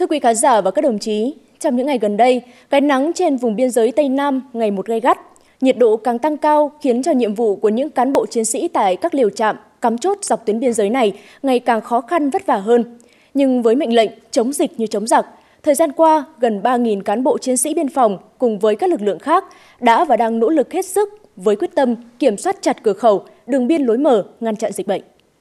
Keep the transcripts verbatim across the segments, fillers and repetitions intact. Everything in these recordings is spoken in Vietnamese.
Thưa quý khán giả và các đồng chí, trong những ngày gần đây, cái nắng trên vùng biên giới Tây Nam ngày một gay gắt, nhiệt độ càng tăng cao khiến cho nhiệm vụ của những cán bộ chiến sĩ tại các liều trạm cắm chốt dọc tuyến biên giới này ngày càng khó khăn vất vả hơn. Nhưng với mệnh lệnh chống dịch như chống giặc, thời gian qua gần ba nghìn cán bộ chiến sĩ biên phòng cùng với các lực lượng khác đã và đang nỗ lực hết sức với quyết tâm kiểm soát chặt cửa khẩu, đường biên lối mở, ngăn chặn dịch bệnh.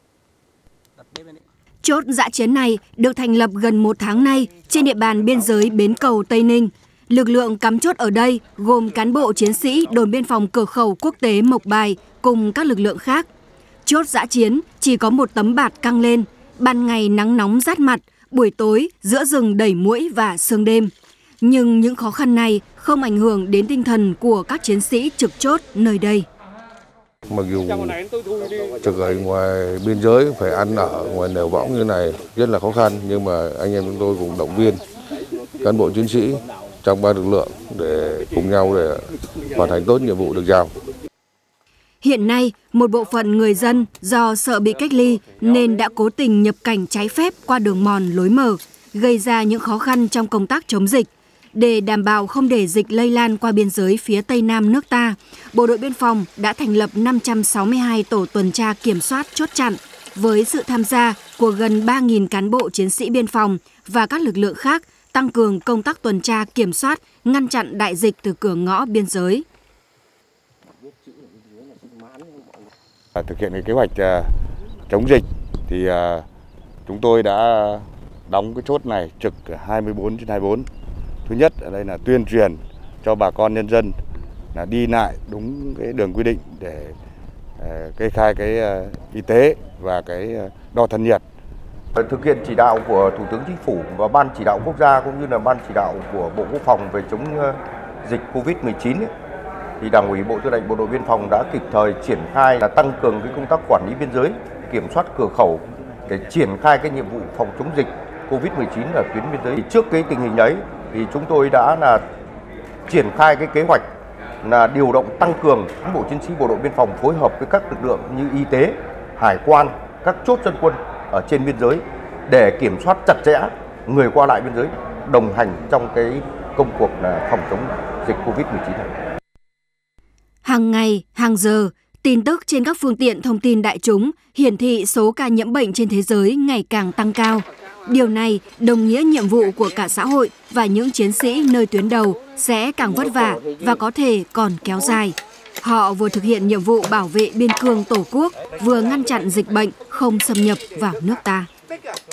Chốt dã chiến này được thành lập gần một tháng nay trên địa bàn biên giới Bến Cầu Tây Ninh. Lực lượng cắm chốt ở đây gồm cán bộ chiến sĩ đồn biên phòng cửa khẩu quốc tế Mộc Bài cùng các lực lượng khác. Chốt dã chiến chỉ có một tấm bạt căng lên, ban ngày nắng nóng rát mặt, buổi tối giữa rừng đầy muỗi và sương đêm. Nhưng những khó khăn này không ảnh hưởng đến tinh thần của các chiến sĩ trực chốt nơi đây. Mặc dù trực ở ngoài biên giới phải ăn ở ngoài nẻo võng như này rất là khó khăn, nhưng mà anh em chúng tôi cũng động viên cán bộ chiến sĩ trong ba lực lượng để cùng nhau để hoàn thành tốt nhiệm vụ được giao. Hiện nay, một bộ phận người dân do sợ bị cách ly nên đã cố tình nhập cảnh trái phép qua đường mòn lối mở, gây ra những khó khăn trong công tác chống dịch. Để đảm bảo không để dịch lây lan qua biên giới phía Tây Nam nước ta, Bộ đội Biên phòng đã thành lập năm trăm sáu mươi hai tổ tuần tra kiểm soát chốt chặn với sự tham gia của gần ba nghìn cán bộ chiến sĩ biên phòng và các lực lượng khác tăng cường công tác tuần tra kiểm soát, ngăn chặn đại dịch từ cửa ngõ biên giới. Thực hiện cái kế hoạch chống dịch thì chúng tôi đã đóng cái chốt này trực hai mươi bốn trên hai mươi bốn. Thứ nhất ở đây là tuyên truyền cho bà con nhân dân là đi lại đúng cái đường quy định để kê khai cái y tế và cái đo thân nhiệt. Thực hiện chỉ đạo của Thủ tướng Chính phủ và Ban chỉ đạo quốc gia cũng như là Ban chỉ đạo của Bộ Quốc phòng về chống dịch Covid mười chín ấy, thì Đảng ủy Bộ Tư lệnh Bộ đội Biên phòng đã kịp thời triển khai là tăng cường cái công tác quản lý biên giới, kiểm soát cửa khẩu để triển khai cái nhiệm vụ phòng chống dịch Covid mười chín ở tuyến biên giới. Thì trước cái tình hình đấy thì chúng tôi đã là triển khai cái kế hoạch là điều động tăng cường cán bộ chiến sĩ bộ đội biên phòng phối hợp với các lực lượng như y tế, hải quan, các chốt dân quân ở trên biên giới để kiểm soát chặt chẽ người qua lại biên giới, đồng hành trong cái công cuộc là phòng chống dịch Covid mười chín này. Hàng ngày, hàng giờ, tin tức trên các phương tiện thông tin đại chúng hiển thị số ca nhiễm bệnh trên thế giới ngày càng tăng cao. Điều này đồng nghĩa nhiệm vụ của cả xã hội và những chiến sĩ nơi tuyến đầu sẽ càng vất vả và có thể còn kéo dài. Họ vừa thực hiện nhiệm vụ bảo vệ biên cương Tổ quốc, vừa ngăn chặn dịch bệnh không xâm nhập vào nước ta.